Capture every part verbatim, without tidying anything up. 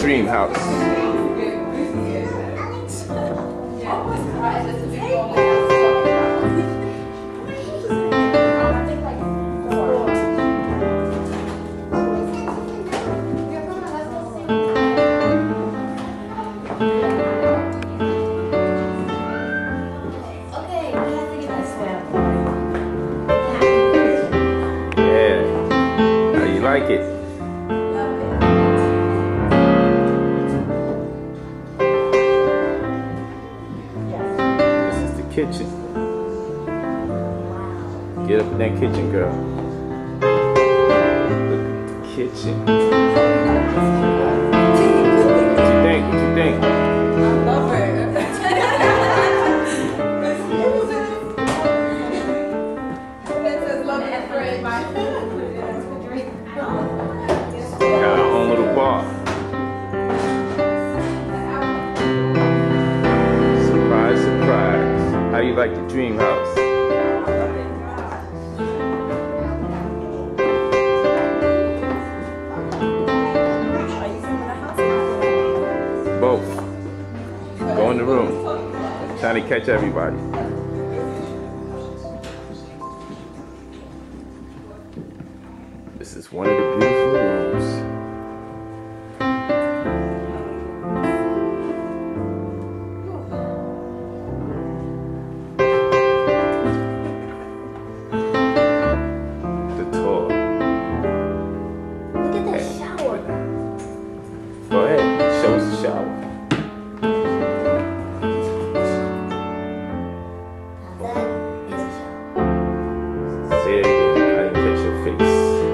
dream house? Like it. This is the kitchen. Get up in that kitchen, girl. Look at the kitchen. What you think? What you think? I love it. It says love and afraid. Got our own little bar. Surprise, surprise. How you like the dream house? Both. Go in the room. Trying to catch everybody. This is one of the beautiful rooms. The tour. Look at the shower. Go ahead, show us the shower. Now that is a shower. Say it again. I didn't catch your face.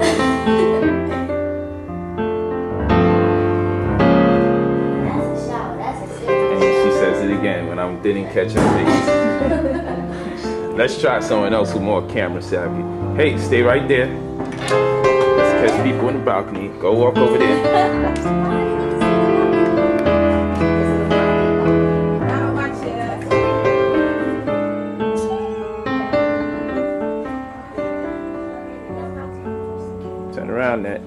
Again when I didn't catch her face. Let's try someone else who's more camera savvy. Hey, stay right there. Let's catch people in the balcony. Go walk over there. Turn around, Nat.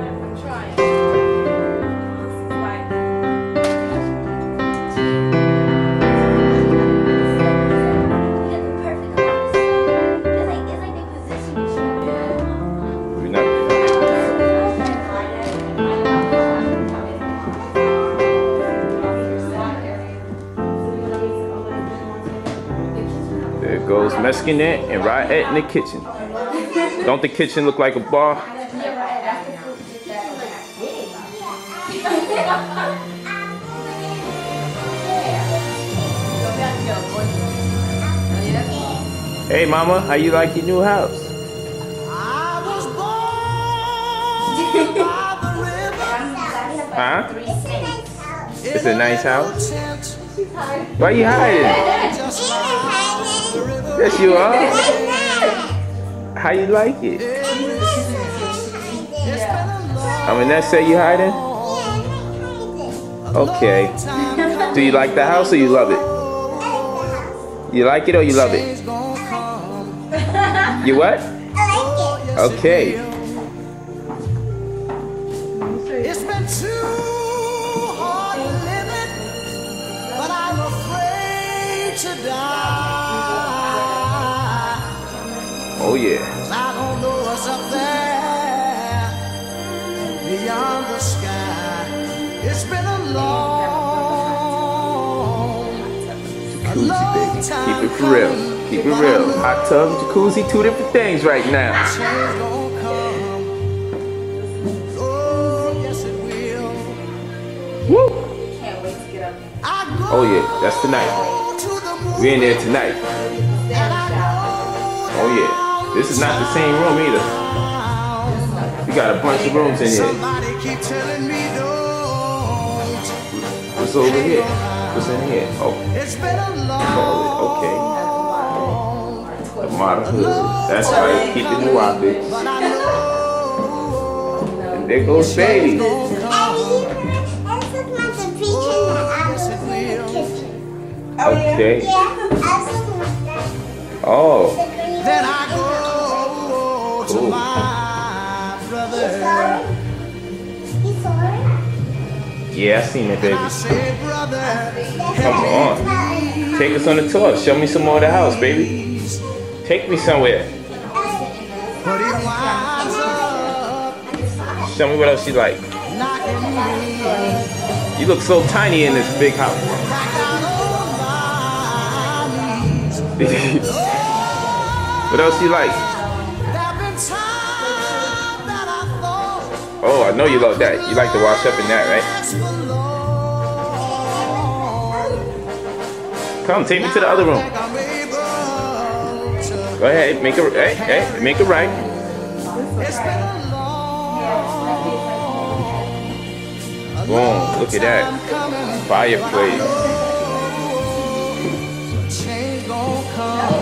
There goes Mescanet and Riot in the kitchen. Don't the kitchen look like a bar? Hey mama, how you like your new house? Huh? It's a nice house? Why you hiding? Yes you are. How you like it? I mean, that say you hiding? Okay. Do you like the house or you love it? You like it or you love it? You what? Okay. It's been too hard living, but I'm afraid to die. Oh yeah. I don't know what's up there beyond the sky. It's been a long, a long time. Keep it for real. Keep it real. Hot tub, jacuzzi, two different things right now. Woo! Oh yeah, that's tonight. We in there tonight. Oh yeah. This is not the same room either. We got a bunch of rooms in here. What's over here? What's in here? Oh. Oh, okay. The modern hood. That's right. Keep it new outfits. And there goes baby. Okay. Oh. Then I go to Cool. my brother. He's sorry? He's sorry? Yeah, I seen it, baby. I say, brother, Come on. Take us on the tour. Show me some more of the house, baby. Take me somewhere. but he winds up Show me what else you like. knocking me You look so tiny in this big house. back down on my knees. What else you like? There've been times that I thought Oh, I know you love that. You like to wash up in that, right? that's for long. Come, take me to the other room. I think I'm able to. Go ahead, make a hey, hey, make it right. It's been a long, Boom, look at that. time coming. Fireplace. Change gon' come.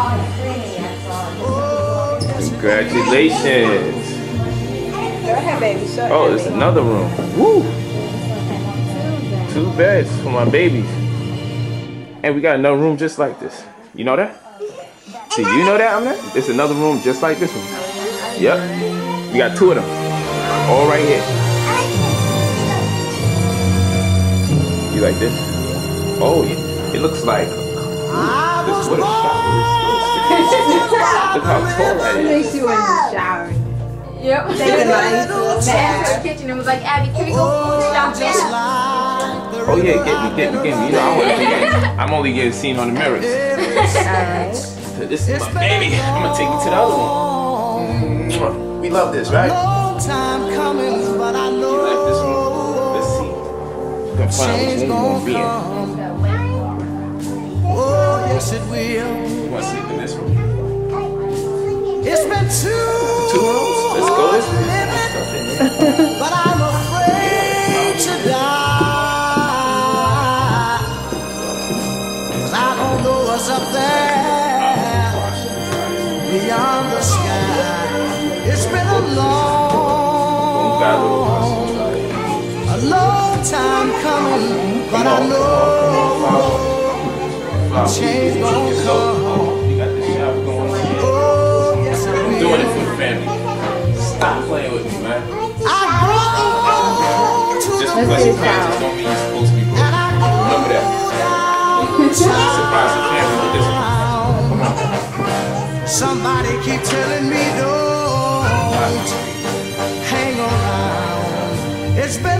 Congratulations. Go ahead, baby. Show Oh, there's another room. Woo! Two beds for my babies. And we got another room just like this. You know that? Do you know that, Amna? There's another room just like this one. Yep. We got two of them. All right here. You like this? Oh, yeah. It looks like this what a shower. Look how tall that is. Makes you want to shower. Yep. They They went to the kitchen and was like, Abby, can we go shop Just there? like the Oh yeah, get me, get me, get me. You know, I want to get I'm only getting seen on the mirrors. This is my baby. I'm gonna take you to the other one. Mwah. We love this, right? long time coming, but I You know like this room? Let's see. We can find change which room you want to be in. gon' come. Oh, yes it will. You want to sleep in this room? It's been two, Two rooms? Let's go this way. but I'm afraid to die. 'Cause I don't know what's up there beyond the sky. It's been a long, a long time coming, but I know change gon' come. You got the shower going on. Oh, yes it I'm will. doing it for the family. Stop playing with me, man. I go to Just the because see you're the parents shower. don't mean you're supposed to be broke. and I go Remember that. Surprise the family with this one. down. Somebody keep telling me don't hang around. It's been a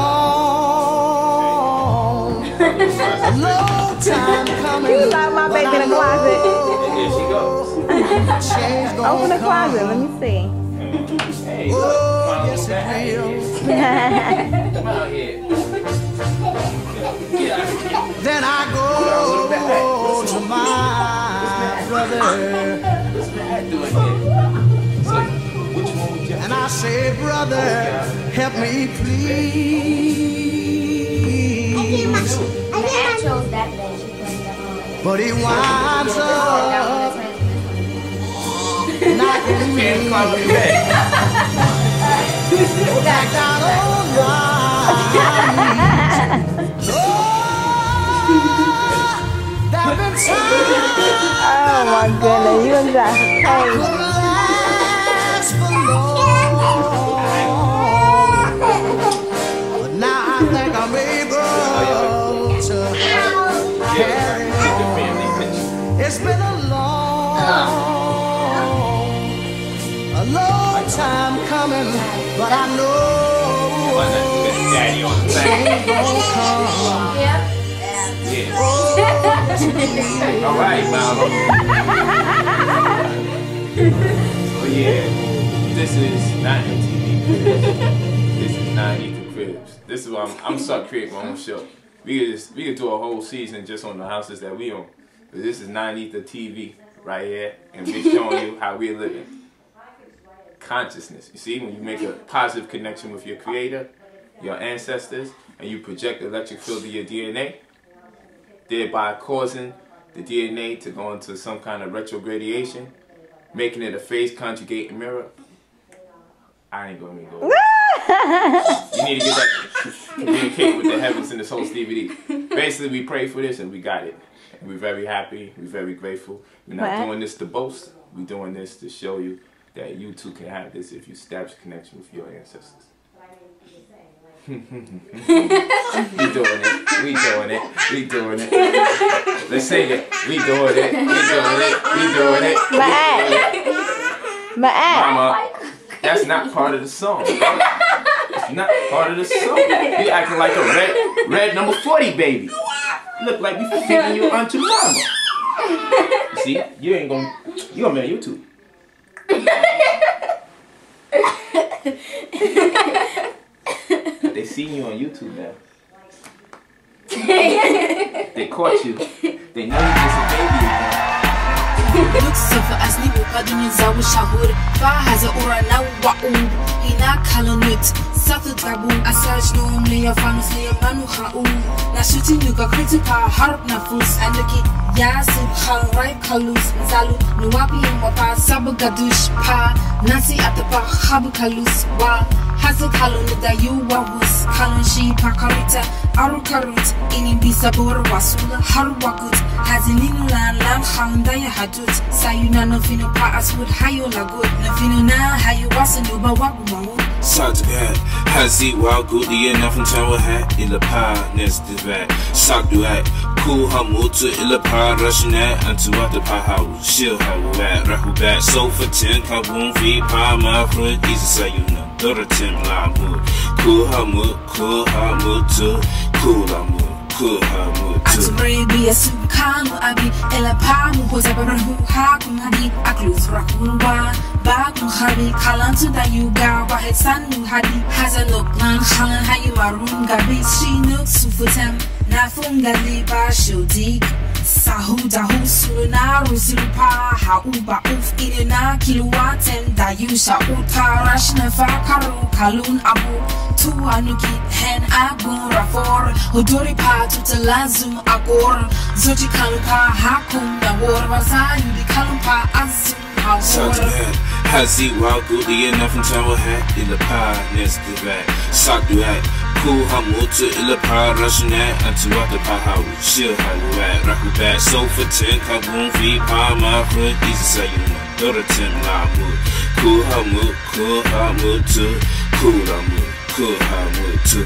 long, a long time coming. You lock my baby in the closet. And here she goes. Change gon' Open the closet. Let come. me see. Hey, look. Oh, Come on, yes come it will. Come out here. Get out of here. Then I go to my brother What's Matt doing here? So, which one would you and I say, brother, help me please. Matt chose that bed. She played that one. But he winds That up one is knocking me can't climb the bed? back down on my knees. Oh, there've been times Oh my goodness, you was just I crazy. could last for long, but now I think I'm able to carry Take the on. family picture. It's been a long, a long time coming, but I know Why not put daddy on the back? change gon' come. Yep. Yeah. All right, mama. So yeah, this is not M T V Cribs. This is not Ethan Cribs. This is why I'm, I'm start creating my own show. We could just we could do a whole season just on the houses that we own. But this is nine Ether T V right here, and we're showing you how we're living. Consciousness. You see, when you make a positive connection with your creator, your ancestors, and you project the electric field of your D N A, thereby causing the D N A to go into some kind of retrogradation, making it a phase conjugating mirror. I ain't gonna even go. You need to get that communicate with the heavens in this whole D V D. Basically, we prayed for this and we got it. And we're very happy. We're very grateful. We're not What? Uh, doing this to boast. We're doing this to show you that you too can have this if you establish a connection with your ancestors. We doing it. We doing it. We doing it. Let's sing it. We doing it. We doing it. We doing it. My ass. My ass. Mama, that's not part of the song. It's not part of the song. You acting like a red, red number forty baby. Look like we feeding you onto mama. See, you ain't gonna, you gonna be on YouTube. They see you on YouTube now. They caught you. They know you just a baby again. Luksufa asli bukaduni zawu shahur Fahaza ura na wa'u Ina kalonut Satu tabu Asaj noom liya fanus liya manu ha'u Na shooting nuka kritipa harap nafus Anduki yasib khal raib kalus Zalu nuwapi wapa sabu gadush pa Nasi atapa habu kalus wa Haza kalonut da yu wawus Kalon shi pakarita Aru karut Ini bisa bor wasula haru wakut Hazilinu lan lan khandaya hadut Sayuna no fino pa aswood hayo lagut No fino na hayo wasandu ba wabu mawu Satgat, hazi wa gudi enough in tower hat, illa pa, nest is back. Sock do act, cool hamutu, illa pa, rushing at, unto what the pa house, shill how at, rahu back, so for ten, kaboom, fi pa, my friend, easy sayuna, dora tim la mood. Cool hamut, cool hamutu, cool hamut. atum-re biya sukanu abi ela pamu hoza barahu hakum hadi aklus rakulwa bakum habi kalantu da yuga wa hetanu hadi hazanok lan khalan hayu marun gabi shinuk sufutem nafunga liba shodik sahu dahu suruna rusilupa hauba uf inena kiluwatem da yusha uta rashna fakaru kalun abu tu anuki hen agun rafor hodori pa tutalazum agor zoji kalupa hakum da war wasayu di kalupa azum Satgat, hazi wa gudi enough in tower hat, illa pa, nest is back. Sock do act, cool hamutu, illa pa, rushing at, unto what the pa house, shill how at, rahu back, so for ten, kaboom, fi pa, my friend, easy sayuna, dora tim la mood. Cool hamut, cool hamutu, cool hamut, cool hamutu.